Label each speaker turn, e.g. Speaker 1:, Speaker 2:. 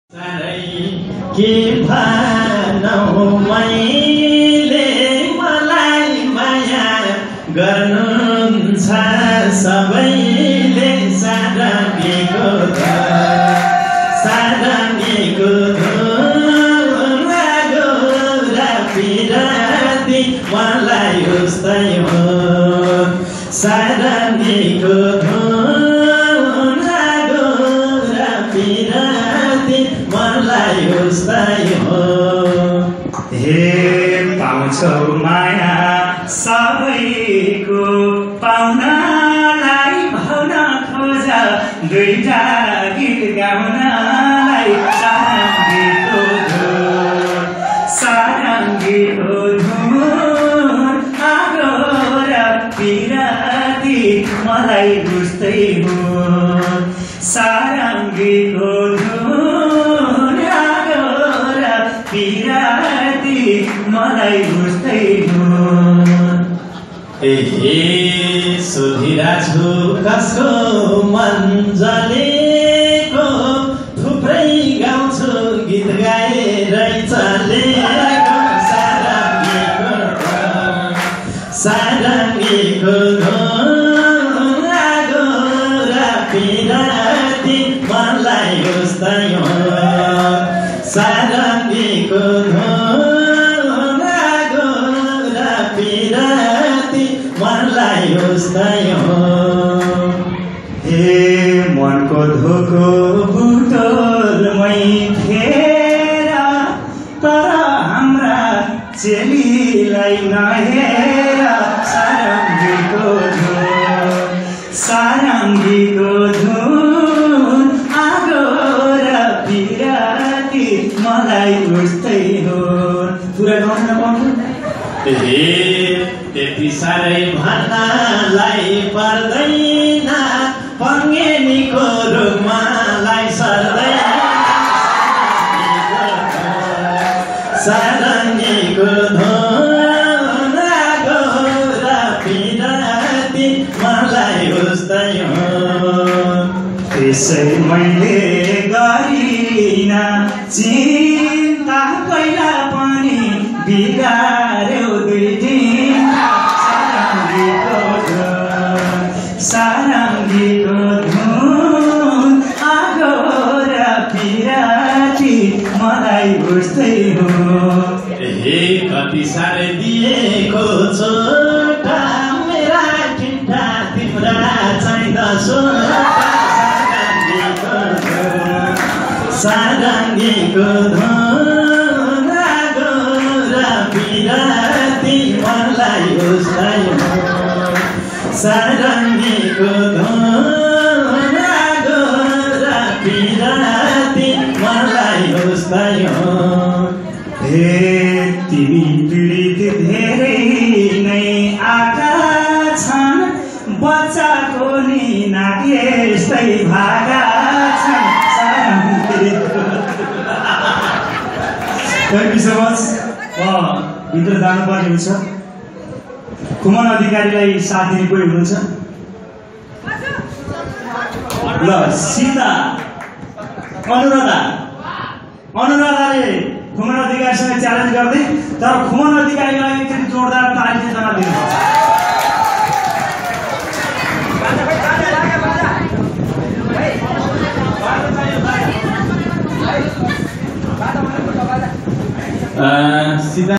Speaker 1: के भनौ मैले मलाई माया गर्नुहुन्छ सबैले सारङ्गीको धुन लाग्यो र पिराती मलाई उस्तै हो सारङ्गीको धुन लाग्यो र पिराती मलाई उस्तै हो।
Speaker 2: हे पाउँछौ माया सबैको पाउनलाई भाउन खोज दुईटा गीत गाउनलाई सारङ्गीको धुन आगो र पिराती मलाई बुझ्दै हो सारङ्गीको धुन आगो र पिराती मलाई बुझ्दै हो।
Speaker 1: हे सोधिरहेछु कसको मन जलेको थुप्रै गाउँछु गीत गाएरै चलेको सारङ्गीको धुन आगो र पिराती मलाई उस्तै हो सारङ्गीको धुन आगो र पिराती मलाई उस्तै हो।
Speaker 2: हे मनको धोको बुटोलमै खेर तर हाम्रा चेलीलाई नहेर सारङ्गीको धुन आगो र पिराती मलाई उस्तै हो। पुरा गाउन नपाउँछु
Speaker 1: त्यति साह्रै भन्नलाई पर्दैन पङ्गेनीको रुखमालाई सर्दैन सारङ्गीको धुन आगो र पिराती मलाई उस्तै हो।
Speaker 2: त्यसै मैले गरिन चिन्ता पहिला पनि बिगार्यो दुई दिन सारङ्गीको धुन आगो र पिराती मलाई बुझ्दै हो।
Speaker 1: हे कति साह्रै दिएको छोटा मेरा ठिटा तिम्रा चाहिँ दसवटा सारङ्गीको धुन आगो र पिराती मलाई उस्तै हो सारङ्गीको धुन आगो र पिराती मलाई उस्तै हो।
Speaker 2: हे तिमी पीडित धेरै नै आका छन् बच्चाको नि नाक यस्तै भागा छन् थ्याङ्क यू सो मच। भित्र जानुपर्ने हुन्छ। खुमन अधिकारीलाई साथ दिने कोही हुनुहुन्छ? ल सीता अनुराधाले खुमन अधिकारीसँग च्यालेन्ज गर्दै तर खुमन अधिकारीलाई एकचोटि जोरदार ताली जनाब दिनुपर्छ।
Speaker 1: सीधा